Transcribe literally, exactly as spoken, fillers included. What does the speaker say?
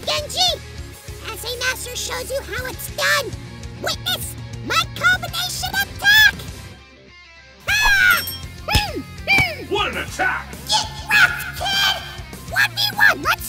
Genji! Sensei Master shows you how it's done! Witness my combination attack! Ha! Hmm, hmm. What an attack! Get wrecked, kid! one v one, let's